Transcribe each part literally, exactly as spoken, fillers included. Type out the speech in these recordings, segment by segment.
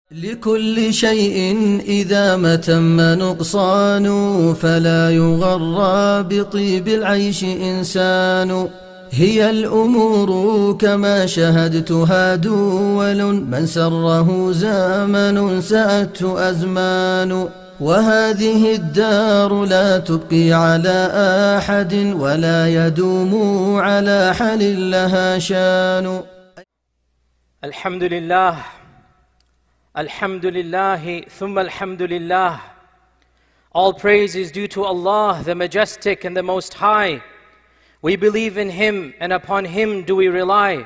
لكل شيء إذا ما تم نقصان فلا يغرى بطيب العيش إنسان. هي الأمور كما شهدتها دول من سره زمن سأته أزمان. وهذه الدار لا تبقي على أحد ولا يدوم على حال لها شان. الحمد لله Alhamdulillah, thumma alhamdulillah. All praise is due to Allah, the Majestic and the Most High. We believe in Him and upon Him do we rely.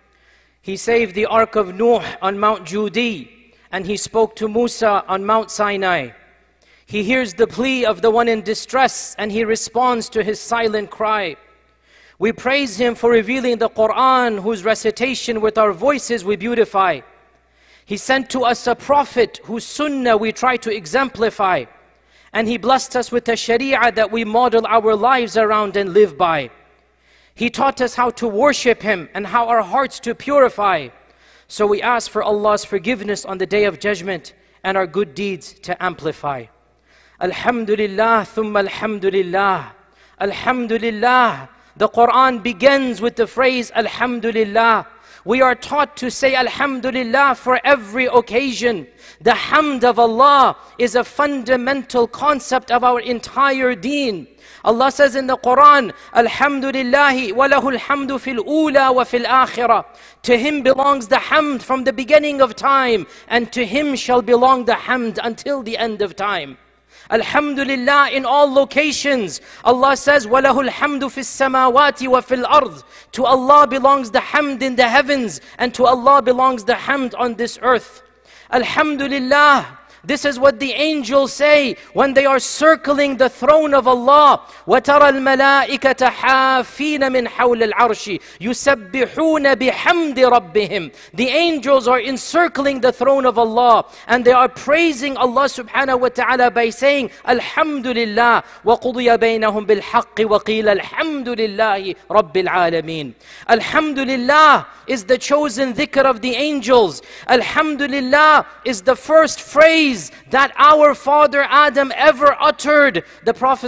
He saved the Ark of Nuh on Mount Judi, and He spoke to Musa on Mount Sinai. He hears the plea of the one in distress and He responds to his silent cry. We praise Him for revealing the Quran, whose recitation with our voices we beautify. He sent to us a prophet whose sunnah we try to exemplify. And He blessed us with a sharia that we model our lives around and live by. He taught us how to worship Him and how our hearts to purify. So we ask for Allah's forgiveness on the Day of Judgment and our good deeds to amplify. Alhamdulillah, thumma alhamdulillah. Alhamdulillah. The Quran begins with the phrase Alhamdulillah. We are taught to say Alhamdulillah for every occasion. The hamd of Allah is a fundamental concept of our entire deen. Allah says in the Quran, Alhamdulillahi wa lahul hamdu fil ula wa fil akhirah. To Him belongs the hamd from the beginning of time, and to Him shall belong the hamd until the end of time. Alhamdulillah in all locations. Allah says, وَلَهُ الْحَمْدُ فِي السَّمَاوَاتِ وَفِي الْأَرْضِ. To Allah belongs the hamd in the heavens, and to Allah belongs the hamd on this earth. Alhamdulillah. This is what the angels say when they are circling the throne of Allah. وَتَرَى الْمَلَائِكَةَ حَافِينَ مِنْ حَوْلِ الْعَرْشِ يُسَبِّحُونَ بِحَمْدِ رَبِّهِمْ. The angels are encircling the throne of Allah, and they are praising Allah subhanahu wa ta'ala by saying, Alhamdulillah, وَقُضِيَ بَيْنَهُمْ بِالْحَقِّ وَقِيلَ الْحَمْدُ لِلَّهِ رَبِّ الْعَالَمِينَ. Alhamdulillah is the chosen dhikr of the angels. Alhamdulillah is the first phrase that our father Adam ever uttered. The Prophet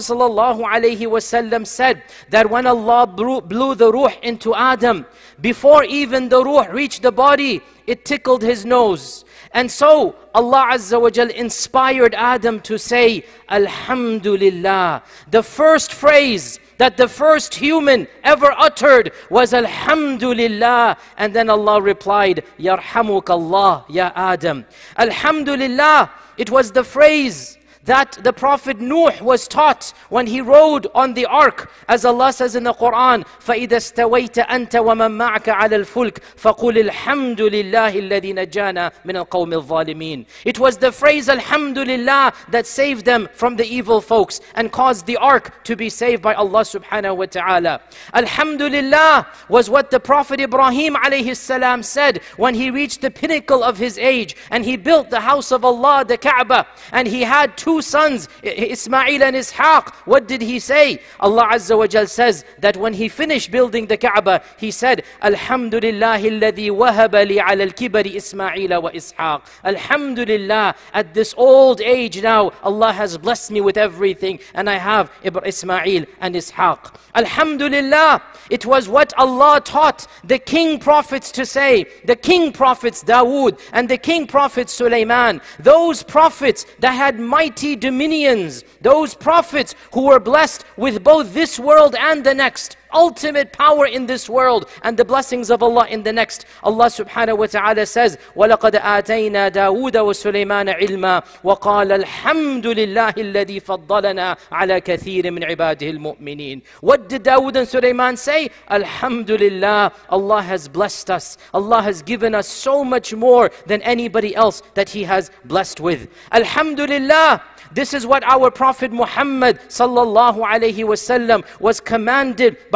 ﷺ said that when Allah blew the ruh into Adam, before even the ruh reached the body, it tickled his nose. And so Allah Azza wa Jal inspired Adam to say, Alhamdulillah. The first phrase that the first human ever uttered was Alhamdulillah. And then Allah replied, Yarhamukallah, Ya Adam. Alhamdulillah, it was the phrase that the Prophet Nuh was taught when he rode on the ark. As Allah says in the Quran, فَإِذَا اسْتَوَيْتَ أَنْتَ وَمَنْ مَعَكَ عَلَى الْفُلْكِ فَقُلِ الْحَمْدُ لِلَّهِ الَّذِي نَجَّانَا مِنَ الْقَوْمِ الظَّالِمِينَ. It was the phrase Alhamdulillah that saved them from the evil folks and caused the ark to be saved by Allah subhanahu wa ta'ala. Alhamdulillah was what the Prophet Ibrahim alayhi salam said when he reached the pinnacle of his age and he built the house of Allah, the Kaaba, and he had two sons, Ismail and Ishaq. What did he say? Allah Azza wa Jal says that when he finished building the Kaaba, he said, Alhamdulillahi alladhi wahaba li ala al-kibari Ismail wa Ishaq. Alhamdulillah, at this old age now, Allah has blessed me with everything, and I have Ismail and Ishaq. Alhamdulillah, it was what Allah taught the king prophets to say. The king prophets Dawood and the king prophet Sulaiman. Those prophets that had mighty dominions. Those prophets who were blessed with both this world and the next. Ultimate power in this world and the blessings of Allah in the next. Allah subhanahu wa ta'ala says, وَلَقَدْ آتَيْنَا دَاوُودَ وَسُلَيْمَانَ عِلْمًا وَقَالَ الْحَمْدُ لِلَّهِ الَّذِي فَضَّلَنَا عَلَى كَثِيرٍ مِنْ عِبَادِهِ الْمُؤْمِنِينَ. What did Dawood and Sulaiman say? Alhamdulillah, Allah has blessed us. Allah has given us so much more than anybody else that He has blessed with. Alhamdulillah. This is what our Prophet Muhammad sallallahu alayhi wasallam was commanded by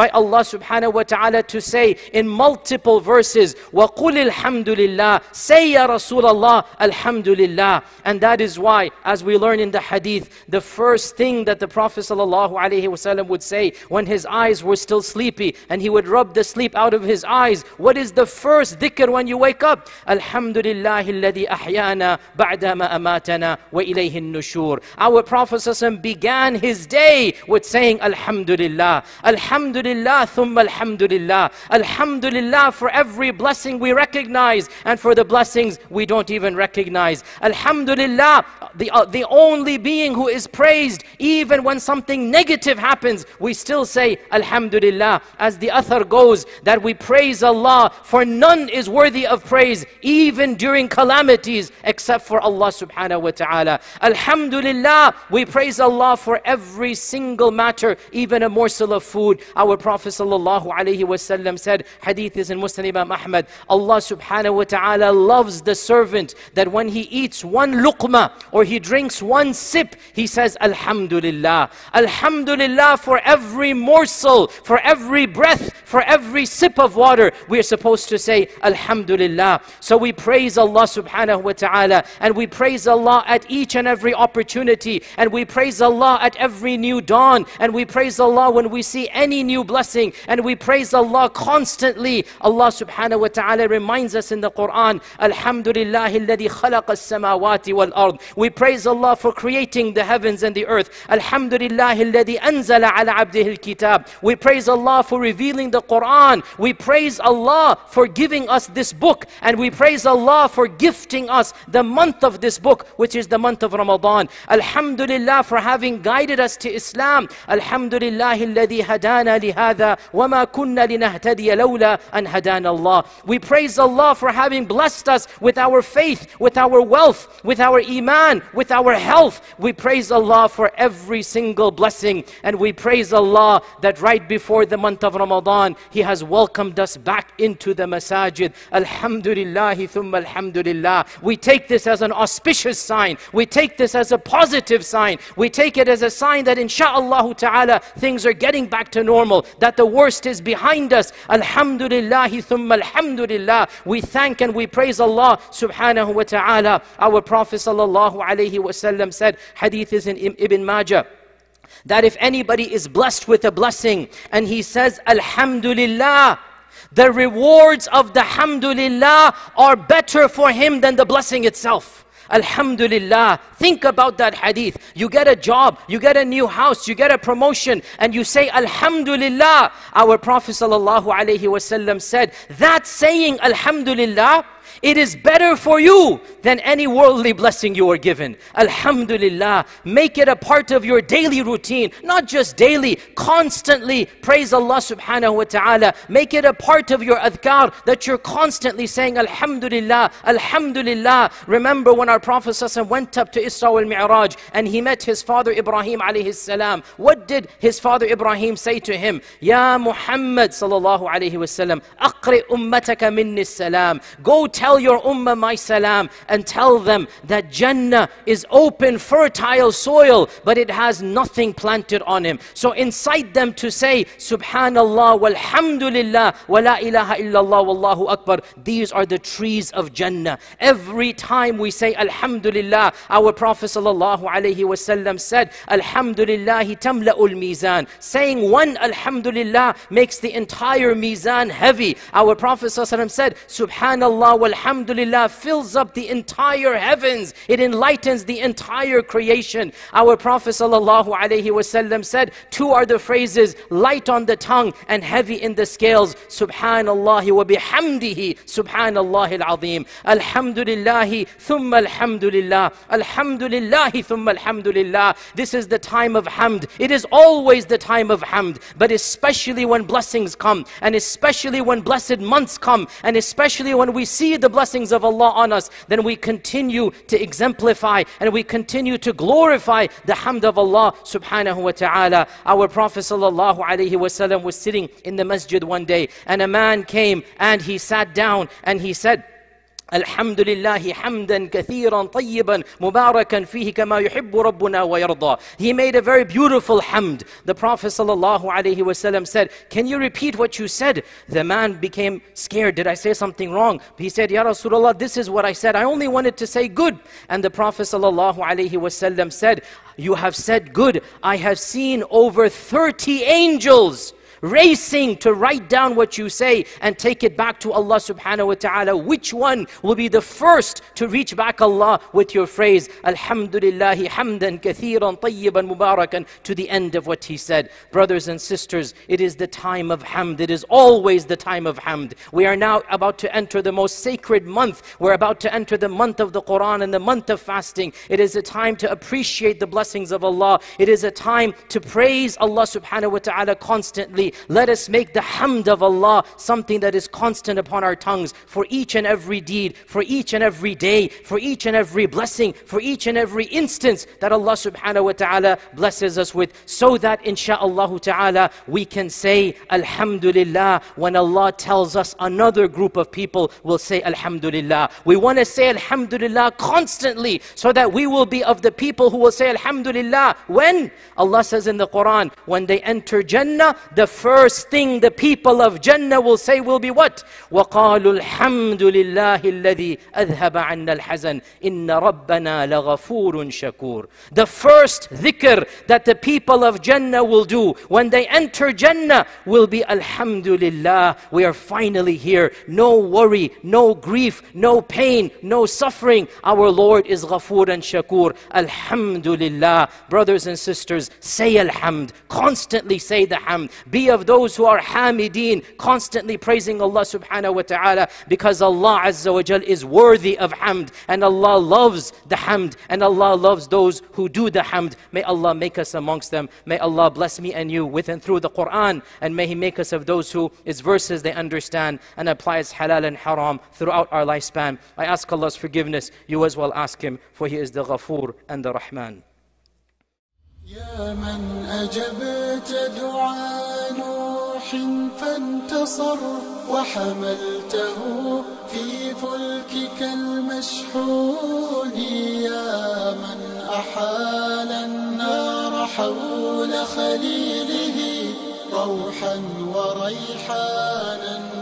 by Allah subhanahu wa ta'ala to say in multiple verses, وَقُلِ الْحَمْدُ لِلَّهِ, say Ya Rasulullah, Alhamdulillah. And that is why, as we learn in the hadith, the first thing that the Prophet sallallahu alaihi wasallam would say when his eyes were still sleepy and he would rub the sleep out of his eyes, what is the first dhikr when you wake up? Alhamdulillahi alladhi ahyana ba'da ma amatana wa ilayhi an-nushur. Our Prophet sallallahu alaihi wasallam began his day with saying Alhamdulillah, Alhamdulillah, thumma Alhamdulillah. Alhamdulillah for every blessing we recognize and for the blessings we don't even recognize. Alhamdulillah, the, uh, the only being who is praised. Even when something negative happens, we still say Alhamdulillah. As the athar goes, that we praise Allah, for none is worthy of praise, even during calamities, except for Allah subhanahu wa ta'ala. Alhamdulillah, we praise Allah for every single matter, even a morsel of food. Our Prophet sallallahu alaihi wasallam said, hadith is in Musnad Imam Ahmad, Allah subhanahu wa ta'ala loves the servant that when he eats one luqma or he drinks one sip, he says Alhamdulillah. Alhamdulillah for every morsel, for every breath, for every sip of water, we are supposed to say Alhamdulillah. So we praise Allah subhanahu wa ta'ala, and we praise Allah at each and every opportunity, and we praise Allah at every new dawn, and we praise Allah when we see any new blessing, and we praise Allah constantly. Allah subhanahu wa ta'ala reminds us in the Quran, Alhamdulillahi alladhi khalaqa as-samawati wal ard. We praise Allah for creating the heavens and the earth. Alhamdulillahi alladhi anzala ala abdihi al-kitab. We praise Allah for revealing the Quran. We praise Allah for giving us this book, and we praise Allah for gifting us the month of this book, which is the month of Ramadan. Alhamdulillah for having guided us to Islam. Alhamdulillahi alladhi hadana lihada wa ma kunna linahtadiya lawla an hadana Allah. We praise Allah for having blessed us with our faith, with our wealth, with our iman, with our health. We praise Allah for every single blessing, and we praise Allah that right before the month of Ramadan, He has welcomed us back into the masajid. Alhamdulillahi thumma alhamdulillah. We take this as an auspicious sign. We take this as a positive sign. We take it as a sign that insha'Allah ta'ala things are getting back to normal, that the worst is behind us. Alhamdulillahi thumma alhamdulillah. We thank and we praise Allah subhanahu wa ta'ala. Our Prophet sallallahu alayhi wa sallam said, hadith is in Ibn Majah, that if anybody is blessed with a blessing and he says Alhamdulillah, the rewards of the Alhamdulillah are better for him than the blessing itself. Alhamdulillah. Think about that hadith. You get a job, you get a new house, you get a promotion, and you say Alhamdulillah. Our Prophet sallallahu alaihi wasallam said, that saying Alhamdulillah, it is better for you than any worldly blessing you are given. Alhamdulillah. Make it a part of your daily routine. Not just daily, constantly praise Allah subhanahu wa ta'ala. Make it a part of your adhkar, that you're constantly saying Alhamdulillah, Alhamdulillah. Remember when our Prophet ﷺ went up to Isra wal Mi'raj and he met his father Ibrahim alayhi salam. What did his father Ibrahim say to him? Ya Muhammad sallallahu alayhi wa sallam, aqri ummataka minni salam. Go tell your ummah my salam, and tell them that Jannah is open, fertile soil, but it has nothing planted on him. So incite them to say Subhanallah walhamdulillah wa la ilaha illallah wallahu akbar. These are the trees of Jannah. Every time we say Alhamdulillah, our Prophet sallallahu alaihi wasallam said, Alhamdulillahi tamla'ul mizan. Saying one Alhamdulillah makes the entire mizan heavy. Our Prophet sallallahu alaihi wasallam said, Subhanallah walhamdulillah fills up the entire heavens. It enlightens the entire creation. Our Prophet sallallahu alaihi wasallam said, two are the phrases, light on the tongue and heavy in the scales. Subhanallah wa bihamdihi, Subhanallah al-azim. Alhamdulillahi thumma alhamdulillah. Alhamdulillahi thumma alhamdulillah. This is the time of hamd. It is always the time of hamd, but especially when blessings come, and especially when blessed months come, and especially when we see the blessings of Allah on us, then we continue to exemplify and we continue to glorify the hamd of Allah subhanahu wa ta'ala. Our Prophet sallallahu alaihi wasallam was sitting in the masjid one day, and a man came and he sat down and he said, الحمد لله حمدا كثيرا طيبا مباركا فيه كما يحب ربنا ويرضى. He made a very beautiful hamd. The Prophet sallallahu alaihi wasallam said, can you repeat what you said? The man became scared. Did I say something wrong? He said, Ya Rasulullah, this is what I said. I only wanted to say good. And the Prophet sallallahu alaihi wasallam said, you have said good. I have seen over thirty angels racing to write down what you say and take it back to Allah subhanahu wa ta'ala. Which one will be the first to reach back Allah with your phrase, Alhamdulillahi hamdan kathiran tayyiban mubarakan, to the end of what he said? Brothers and sisters, it is the time of hamd. It is always the time of hamd. We are now about to enter the most sacred month. We're about to enter the month of the Quran and the month of fasting. It is a time to appreciate the blessings of Allah. It is a time to praise Allah subhanahu wa ta'ala constantly. Let us make the hamd of Allah something that is constant upon our tongues for each and every deed, for each and every day, for each and every blessing, for each and every instance that Allah subhanahu wa ta'ala blesses us with, so that insha'Allah ta'ala we can say Alhamdulillah when Allah tells us another group of people will say Alhamdulillah. We want to say Alhamdulillah constantly so that we will be of the people who will say Alhamdulillah. When? Allah says in the Quran, when they enter Jannah, the first thing the people of Jannah will say will be what? وَقَالُوا الْحَمْدُ لِلَّهِ الَّذِي أَذْهَبَ عَنَّا الْحَزَنَ إِنَّ رَبَّنَا لَغَفُورٌ شَكُورٌ. The first dhikr that the people of Jannah will do when they enter Jannah will be Alhamdulillah, we are finally here. No worry, no grief, no pain, no suffering. Our Lord is Ghafoor and Shakur. Alhamdulillah. Brothers and sisters, say Alhamd. Constantly say the hamd. Be of those who are hamideen, constantly praising Allah subhanahu wa ta'ala, because Allah azza wa jal is worthy of hamd, and Allah loves the hamd, and Allah loves those who do the hamd. May Allah make us amongst them. May Allah bless me and you with and through the Quran, and may He make us of those who its verses they understand and apply its halal and haram throughout our lifespan. I ask Allah's forgiveness. You as well ask Him, for He is the Ghafoor and the Rahman. يا من أجبت دعاء نوح فانتصر وحملته في فلكك المشحون، يا من أحال النار حول خليله روحا وريحانا